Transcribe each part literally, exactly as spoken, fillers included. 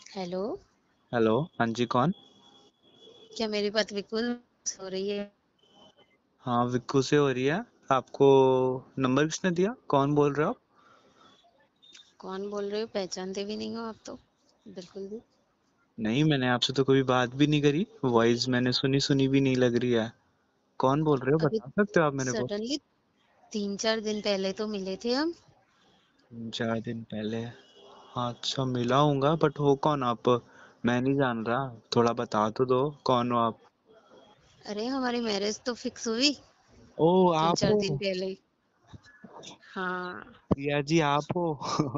Hello. Hello, हाँ जी, कौन? क्या मेरी बात विकुल से हो रही है? हाँ, विक्कू से हो रही है। आपको नंबर किसने दिया? कौन बोल रहे हो आप? कौन बोल रहे हो? पहचानते भी नहीं हो आप तो बिल्कुल भी। नहीं, मैंने आपसे तो कभी बात भी नहीं करी। वॉइस मैंने सुनी सुनी भी नहीं लग रही है। कौन बोल रहे हो, अभी बता सकते हो आप मेरे को? सडनली तीन चार दिन पहले तो मिले थे हम। तीन चार दिन पहले? हाँ, अच्छा, मिला हूँगा, बट हो कौन आप? मैं नहीं जान रहा। थोड़ा बता तो दो, कौन हो आप? अरे हमारी मैरिज तो फिक्स हुई ओ, तीन आप चार हो? दिन पहले ही। हाँ। प्रिया जी, आप हो?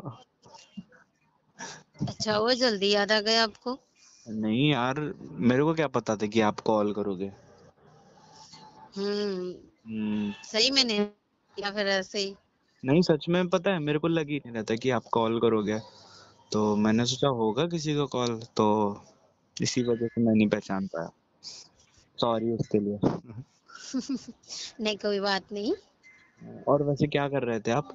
अच्छा हुआ जल्दी याद आ गया आपको। नहीं यार, मेरे को क्या पता था कि आप कॉल करोगे। हम्म। हम्म। सही में नहीं या फिर ऐसे ही? नहीं, सच में पता है, मेरे को लग ही नहीं रहता कि आप कॉल करोगे। तो मैंने सोचा होगा किसी का कॉल, तो इसी वजह से मैं नहीं पहचान पाया। सॉरी उसके लिए। नहीं कोई बात नहीं। और वैसे क्या कर रहे थे आप?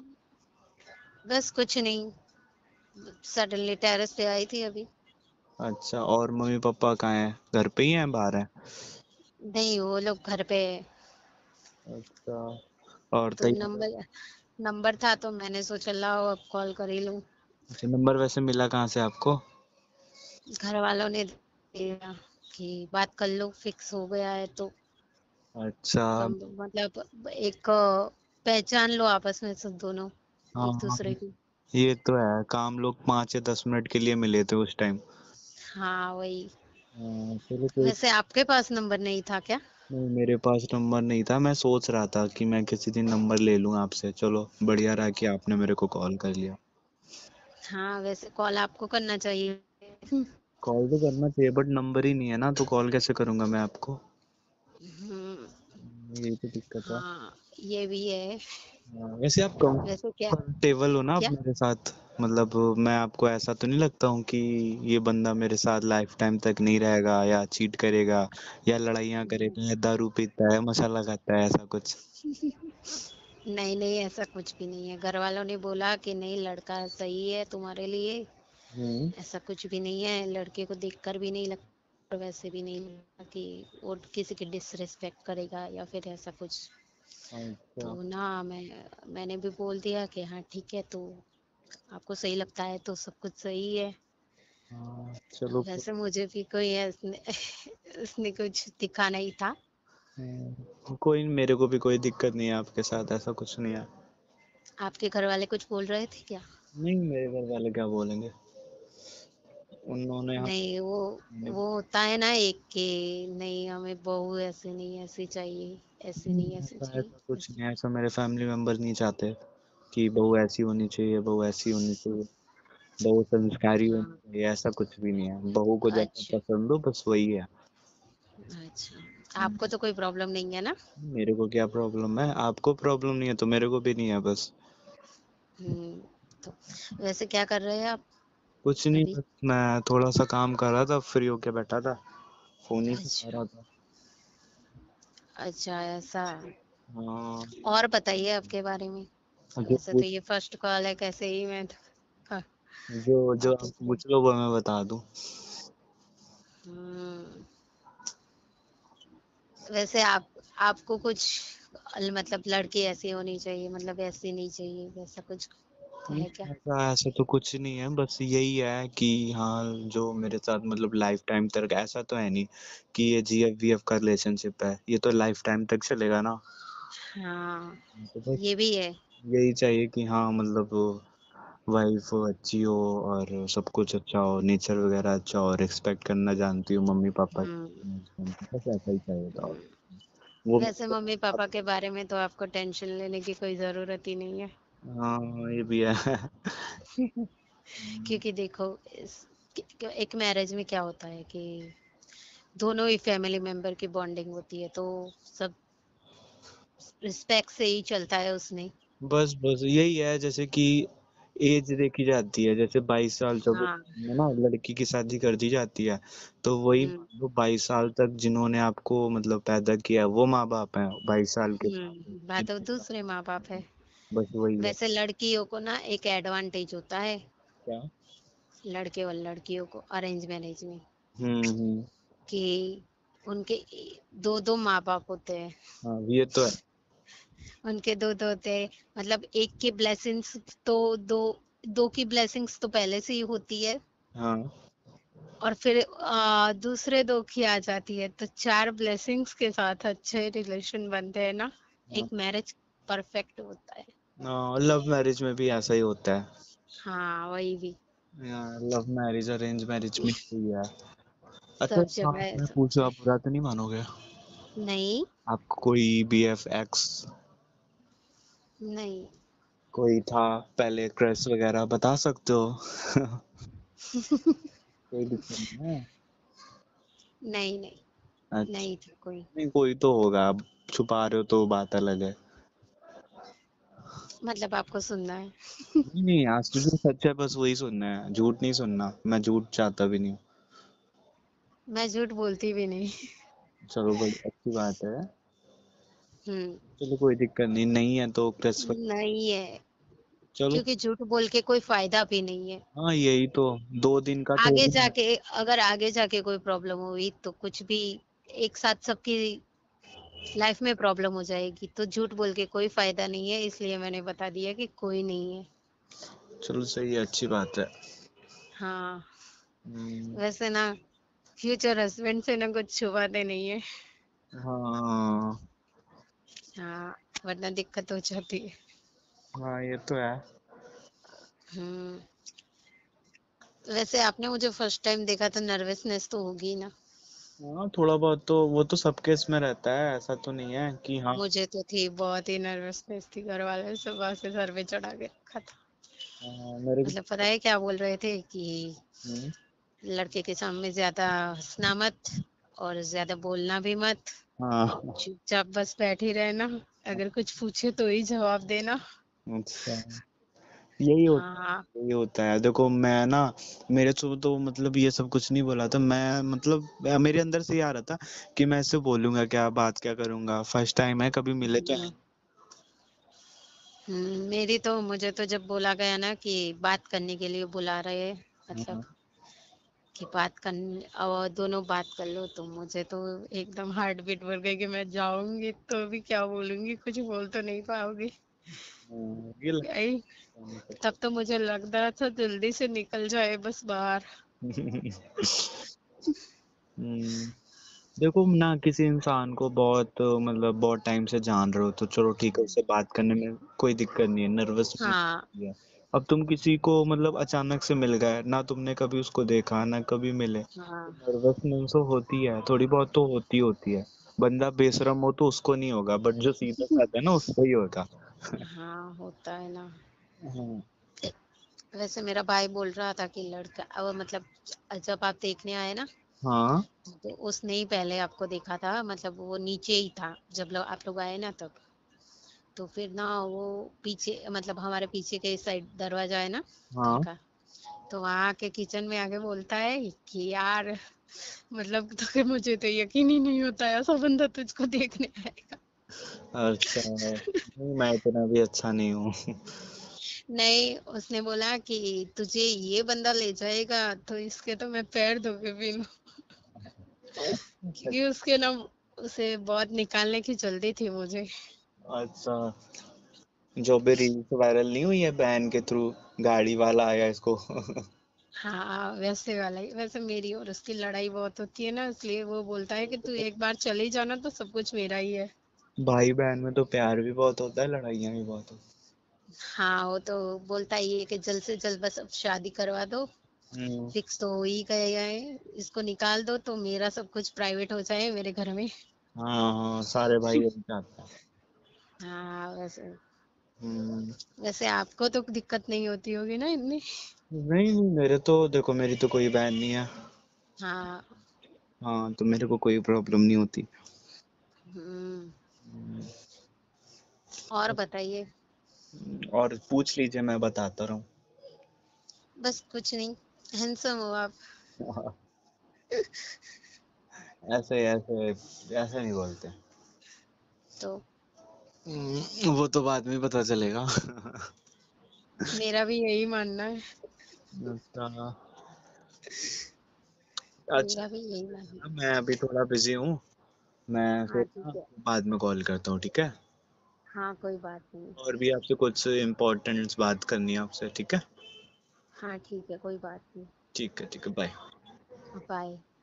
बस कुछ नहीं, सडनली टेरेस पे आई थी अभी। अच्छा, और मम्मी पापा कहाँ हैं? घर पे ही हैं, बाहर हैं? नहीं वो लोग घर पे है। अच्छा। और तो तैयार? नंबर नंबर था तो मैंने सोचा लाओ अब कॉल कर ही लूं। अच्छा, नंबर वैसे मिला कहाँ से आपको? घर वालों ने दिया कि बात कर लो, फिक्स हो गया है तो अच्छा। कम मतलब एक पहचान लो आपस में सब दोनों हाँ, एक हाँ, दूसरे की। ये तो है, काम लोग पाँच या दस मिनट के लिए मिले थे उस टाइम। हाँ वही। हाँ, चलो कोई। वैसे आपके पास नंबर नहीं था क्या? नहीं, मेरे पास नंबर नहीं था। मैं सोच रहा था कि मैं किसी दिन नंबर ले लूँ आपसे। चलो, बढ़िया रहा कि आपने मेरे को कॉल कर लिया। हाँ वैसे कॉल आपको करना चाहिए। कॉल तो करना चाहिए, बट नंबर ही नहीं है ना, तो कॉल कैसे करूंगा मैं आपको? हम्म। यही तो दिक्कत है। हाँ ये भी है। हाँ, वैसे आप वैसे क्या कंफर्टेबल हो ना आप क्या मेरे साथ? मतलब मैं आपको ऐसा तो नहीं लगता हूँ कि ये बंदा मेरे साथ लाइफ टाइम तक नहीं रहेगा, या चीट करेगा, या लड़ाइयाँ करेगा, या दारू पीता है, मसाला खाता है, ऐसा कुछ? नहीं नहीं ऐसा कुछ भी नहीं है। घर वालों ने बोला कि नहीं लड़का सही है तुम्हारे लिए। हम्म। ऐसा कुछ भी नहीं है, लड़के को देखकर भी नहीं लगता और वैसे भी नहीं लगता कि वो किसी की डिसरिस्पेक्ट करेगा या फिर ऐसा कुछ। अच्छा। तो ना मैं मैंने भी बोल दिया कि हाँ ठीक है, तो आपको सही लगता है तो सब कुछ सही है। हाँ, चलो। वैसे मुझे भी कोई उसने उसने कुछ दिखा नहीं था। हम्म, कोई नहीं, मेरे को भी कोई दिक्कत नहीं है आपके साथ, ऐसा कुछ नहीं है। आपके घर वाले कुछ बोल रहे थे क्या? नहीं, मेरे घर वाले क्या बोलेंगे? उन्होंने हम नहीं वो वो होता है ना एक कि नहीं हमें बहू ऐसे नहीं ऐसी चाहिए, ऐसी नहीं ऐसी ऐसा चाहिए ऐसा कुछ ऐसे। नहीं है, ऐसा मेरे फैमिली मेंबर नहीं चाहते कि बहू ऐसी होनी चाहिए, बहू ऐसी होनी चाहिए, बहू संस्कारी होनी हाँ। चाहिए, ऐसा कुछ भी नहीं है। बहू को जैसा अच्छा पसंद हो, बस वही है। अच्छा, आपको तो कोई प्रॉब्लम नहीं है ना? मेरे को क्या प्रॉब्लम है? आपको प्रॉब्लम नहीं है तो मेरे को भी नहीं है, बस। हम्म। तो वैसे क्या कर रहे हैं आप कुछ नहीं, अभी? बस मैं थोड़ा सा काम कर रहा था, फ्री होके बैठा था, फोन ही चला अच्छा रहा था। अच्छा ऐसा। हाँ। और बताइए आपके बारे में। जो वैसे तो पूछ ये फर्स्ट कॉल है, कैसे ही मैं तो, हाँ, जो जो आप आप पूछ। पूछ लो वो मैं बता दूं। हम्म। वैसे आप आपको कुछ मतलब लड़की ऐसी होनी चाहिए, मतलब ऐसी नहीं चाहिए, वैसा कुछ नहीं, है क्या? ऐसा ऐसा तो कुछ नहीं है, बस यही है कि हाँ, जो मेरे साथ मतलब लाइफ टाइम तक, ऐसा तो है नहीं कि ये जी एफ वी एफ का रिलेशनशिप है, ये तो लाइफ टाइम तक चलेगा ना। हाँ तो बस ये भी है। यही चाहिए कि हाँ, मतलब वाइफ अच्छी हो, और सब कुछ अच्छा हो, नेचर वगैरह अच्छा हो, रिस्पेक्ट करना जानती हो मम्मी पापा हम्म। की, बस ऐसा ही चाहिए था। हम्म। वो वैसे मेरे मम्मी को। पापा के बारे में तो आपको टेंशन लेने की कोई जरूरत ही नहीं है। हाँ, ये भी है। क्योंकि देखो इस, एक मैरिज में क्या होता है कि दोनों ही फैमिली मेंबर की बॉन्डिंग होती है, तो सब रिस्पेक्ट से ही चलता है उसमें। बस बस यही है, जैसे कि एज देखी जाती है, जैसे बाईस साल चौबीस हाँ। में ना लड़की की शादी कर दी जाती है। तो वही हम्म। मान लो, बाईस साल तक जिन्होंने आपको मतलब पैदा किया वो माँ बाप हैं, बाईस साल के हम्म बात तो बाद। दूसरे माँ बाप है। बस वही है। वैसे लड़कियों को ना एक एडवांटेज होता है। क्या? लड़के और लड़कियों को अरेंज मैरिज में, हम्म हम्म। कि उनके दो दो माँ बाप होते हैं, हाँ ये तो है। उनके दो दो होते हैं, मतलब एक की ब्लेसिंग्स तो दो दो की ब्लेसिंग्स तो पहले से ही होती है, हाँ और फिर आ, दूसरे दो की आ जाती है, तो चार ब्लेसिंग्स के साथ अच्छे रिलेशन बनते हैं ना, हाँ। एक मैरिज परफेक्ट होता है। लव मैरिज में भी ऐसा ही होता है। हाँ वही भी, लव मैरिज अरेंज मैरिज में ही है। अच्छा सब एक जगह बात मैं ऐसा पूछूं, होता है। आप बुरा तो नहीं मानोगे? नहीं, आपको कोई बी एफ एक्स नहीं, कोई था पहले, क्रश वगैरह बता सकते हो? कोई दिक्कत नहीं है? नहीं, नहीं, अच्छा। नहीं था कोई। नहीं कोई तो होगा, आप छुपा रहे हो तो बात अलग है। मतलब आपको सुनना है? नहीं नहीं, आज तो जो सच है बस वही सुनना है, झूठ नहीं सुनना, मैं झूठ चाहता भी नहीं हूँ। मैं झूठ बोलती भी नहीं। चलो बड़ी अच्छी बात है। हम्म। चलो कोई दिक्कत नहीं, नहीं है तो क्रश। नहीं है, चलो। क्योंकि झूठ बोल के कोई फायदा भी नहीं है। हाँ यही तो, दो दिन का आगे थोड़ी ना। जाके, अगर आगे जाके कोई प्रॉब्लम हुई तो कुछ भी एक साथ सबकी लाइफ में प्रॉब्लम हो जाएगी, तो झूठ बोल के कोई फायदा नहीं है, इसलिए मैंने बता दिया कि कोई नहीं है। चलो सही है, अच्छी बात है। हाँ। हम्म। वैसे ना, फ्यूचर हस्बैंड से ना कुछ छुपाते नहीं है। हाँ हाँ, वरना दिक्कत हो जाती है। हाँ ये तो है। हम्म। वैसे आपने मुझे फर्स्ट टाइम देखा तो नर्वसनेस तो होगी ना? हाँ थोड़ा बहुत तो वो तो सबके इसमें रहता है, ऐसा तो नहीं है कि हाँ। मुझे तो थी, बहुत ही नर्वसनेस थी, घर वाले सुबह से सर पे चढ़ा के रखा था। हाँ, मेरे भी। मतलब पता है क्या बोल रहे थे कि हम्म। लड़के के सामने ज्यादा हंसना मत, और ज्यादा बोलना भी मत, हाँ। चुपचाप बस बैठी रहना, अगर कुछ पूछे तो ही जवाब देना। अच्छा, यही होता हाँ। है, यही होता है। देखो मैं ना, मेरे से तो मतलब ये सब कुछ नहीं बोला था मैं, मतलब मेरे अंदर से ये आ रहा था कि मैं इससे बोलूंगा क्या, बात क्या करूंगा, फर्स्ट टाइम है, कभी मिले तो है हम्म। हम्म, मेरी तो मुझे तो जब बोला गया ना कि बात करने के लिए बुला रहे हैं, नहीं। मतलब हाँ। कि बात करने और दोनों बात कर लो, तो मुझे तो एकदम हार्ट बीट बढ़ गई कि मैं जाऊंगी तो भी क्या बोलूंगी, कुछ बोल तो नहीं पाऊंगी। हाँ, ये लगता यही, तब तो मुझे लग रहा था जल्दी से निकल जाए बस बाहर। है। हम्म, देखो ना, किसी इंसान को बहुत मतलब बहुत टाइम से जान रहे हो तो चलो ठीक है, उससे बात करने में कोई दिक्कत नहीं है, नर्वसनेस हाँ। है। अब तुम किसी को मतलब अचानक से मिल गए ना, तुमने कभी उसको देखा ना कभी मिले, तो हाँ। नर्वसनेस तो होती है, थोड़ी बहुत तो होती होती है। बंदा बेशरम हो तो उसको नहीं होगा, बट जो सीधा साधा है ना उसको ही होगा। हाँ, होता है ना। हाँ वैसे मेरा भाई बोल रहा था कि लड़का अब मतलब जब आप देखने आए ना, हाँ तो उसने ही पहले आपको देखा था, मतलब वो नीचे ही था जब लोग आप लोग आए ना तब। तो फिर ना वो पीछे, मतलब हमारे पीछे के साइड दरवाजा है ना घर हाँ। का, तो वहां के किचन में आके बोलता है कि यार, मतलब तो मुझे तो यकीन ही नहीं होता ऐसा बंदा तुझको देखने आएगा। अच्छा, नहीं मैं इतना भी अच्छा नहीं हूँ। नहीं, उसने बोला कि तुझे ये बंदा ले जाएगा तो इसके तो मैं पैर धो के पी लूं। क्योंकि उसके ना, उसे बहुत निकालने की जल्दी थी मुझे। अच्छा, जो भी रील्स वायरल नहीं हुई है बहन के थ्रू, गाड़ी वाला आया इसको। हाँ, वैसे वाला ही। वैसे मेरी और उसकी लड़ाई बहुत होती है ना, इसलिए वो बोलता है कि तू एक बार चली जाना तो सब कुछ मेरा ही है। भाई बहन में तो प्यार भी बहुत होता है, लड़ाइयाँ भी बहुत होती हाँ, वो तो बोलता ही है कि जल्द से जल्द बस अब शादी करवा दो, है। हम्म। फिक्स तो हो ही गया है, इसको निकाल दो तो मेरा सब कुछ प्राइवेट हो जाए मेरे घर में। हाँ हाँ, सारे भाई यही चाहते हैं। हाँ वैसे, हम्म। वैसे आपको तो दिक्कत नहीं होती होगी ना इतनी? नहीं नहीं, मेरे तो देखो, मेरी तो कोई बहन नहीं है। हाँ। हाँ तो मेरे को कोई प्रॉब्लम नहीं होती। हम्म। हम्म, और बताइए। और पूछ लीजिए, मैं बताता रहूँ। बस कुछ नहीं, हैंडसम हो आप। ऐसे ऐसे ऐसे नहीं बोलते। तो हम्म, वो तो बाद में पता चलेगा। मेरा भी यही मानना है। अच्छा, अच्छा, मेरा भी यही मानना है। मैं अभी थोड़ा बिजी हूँ, मैं हाँ फिर ठीक ना है। बाद में कॉल करता हूँ, ठीक है? हाँ कोई बात नहीं। और भी आपसे कुछ इम्पोर्टेंट बात करनी है आपसे, ठीक है? हाँ ठीक है, कोई बात नहीं। ठीक है, ठीक है, बाय। बाय।